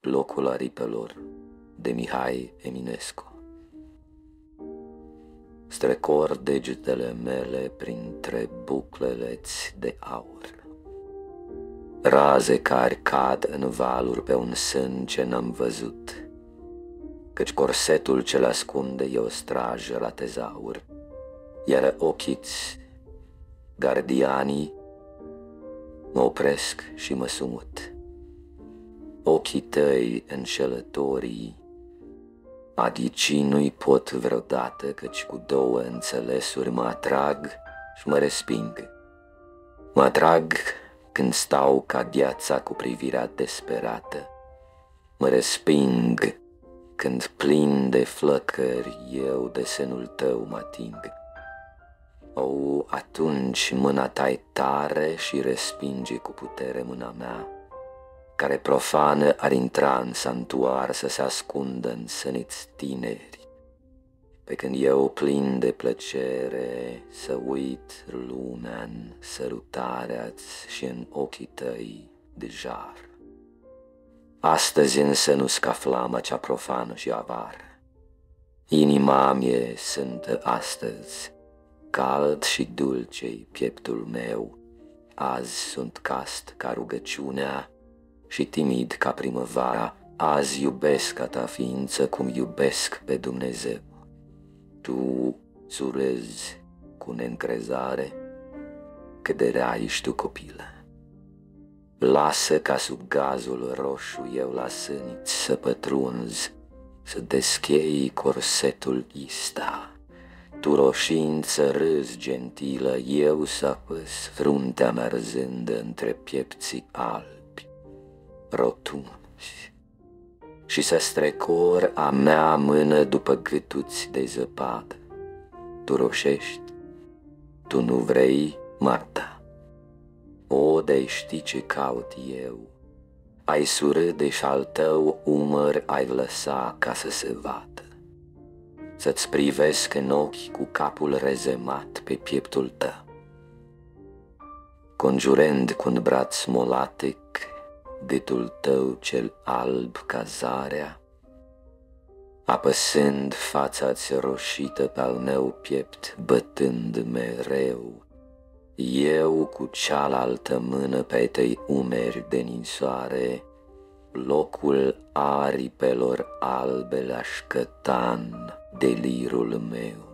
Locul aripelor de Mihai Eminescu. Strecor degetele mele printre buclele-ți de aur, raze care cad în valuri pe un sân ce n-am văzut, căci corsetul ce-l ascunde e o strajă la tezaur, iar ochii-ți, gardianii, mă opresc și mă sumut. Ochii tăi înșelătorii, adicii nu-i pot vreodată, căci cu două înțelesuri mă atrag și mă resping. Mă atrag când stau ca gheața cu privirea desperată, mă resping când plin de flăcări eu de senul tău mă ating. O, atunci mâna ta-i tare și respinge cu putere mâna mea, care profană ar intra în santuar să se ascundă în săniți tineri, pe când eu plin de plăcere să uit lumea în sărutarea-ți și în ochii tăi de jar. Astăzi însă nu-s ca flama cea profană și avar. Inima mie sunt astăzi, cald și dulce-i pieptul meu. Azi sunt cast ca rugăciunea și timid ca primăvara. Azi iubesc a ta ființă cum iubesc pe Dumnezeu. Tu surâzi cu neîncrezare, cât de rea ești tu, copilă. Lasă ca sub gazul roșu eu la sâniți să pătrunzi, să deschei corsetul ista. Tu roșință râzi gentilă, eu să apăs fruntea mea râzândă între piepții albi, rotunzi, și să strecor a mea mână după gâtuți de zăpadă. Tu roșești, tu nu vrei, Marta. O, de știi ce caut eu, ai surâde și al tău umăr ai lăsa ca să se vadă, să-ți privesc în ochi cu capul rezemat pe pieptul tău, conjurând cu un braț molatic gâtul tău cel alb ca zarea, apăsând fața-ți roșită pe-al meu piept, bătând mereu, eu cu cealaltă mână pe tăi umeri de ninsoare, locul aripelor albe le-aș căta în delirul meu.